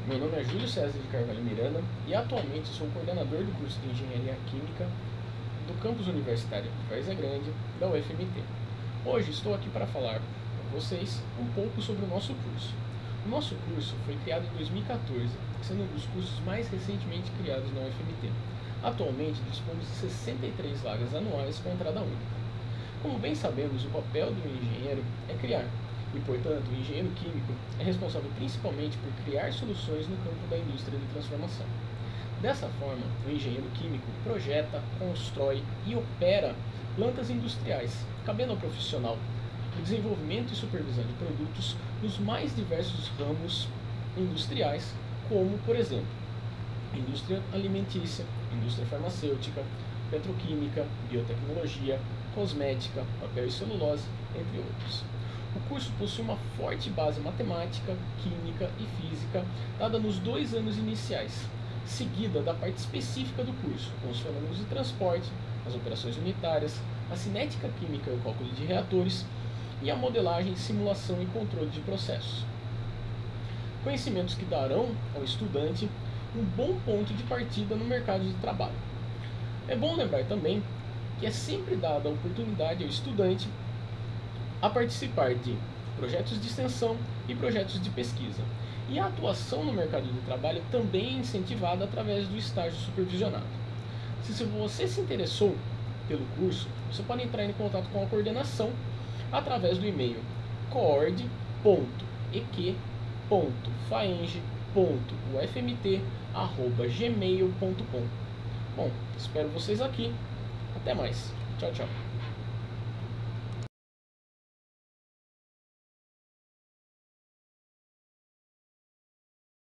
Meu nome é Júlio César de Carvalho Miranda e atualmente sou coordenador do curso de Engenharia Química do campus universitário de Várzea Grande, da UFMT. Hoje estou aqui para falar com vocês um pouco sobre o nosso curso. O nosso curso foi criado em 2014, sendo um dos cursos mais recentemente criados na UFMT. Atualmente dispomos de 63 vagas anuais com entrada única. Como bem sabemos, o papel do engenheiro é criar, e, portanto, o engenheiro químico é responsável principalmente por criar soluções no campo da indústria de transformação. Dessa forma, o engenheiro químico projeta, constrói e opera plantas industriais, cabendo ao profissional o desenvolvimento e supervisão de produtos nos mais diversos ramos industriais, como, por exemplo, indústria alimentícia, indústria farmacêutica, petroquímica, biotecnologia, cosmética, papel e celulose, entre outros. O curso possui uma forte base matemática, química e física, dada nos 2 anos iniciais, seguida da parte específica do curso, com os fenômenos de transporte, as operações unitárias, a cinética química e o cálculo de reatores, e a modelagem, simulação e controle de processos. Conhecimentos que darão ao estudante um bom ponto de partida no mercado de trabalho. É bom lembrar também que é sempre dada a oportunidade ao estudante a participar de projetos de extensão e projetos de pesquisa. E a atuação no mercado de trabalho também é incentivada através do estágio supervisionado. Se você se interessou pelo curso, você pode entrar em contato com a coordenação através do e-mail coord.eq.faeng.ufmt@gmail.com. Bom, espero vocês aqui. Até mais. Tchau, tchau.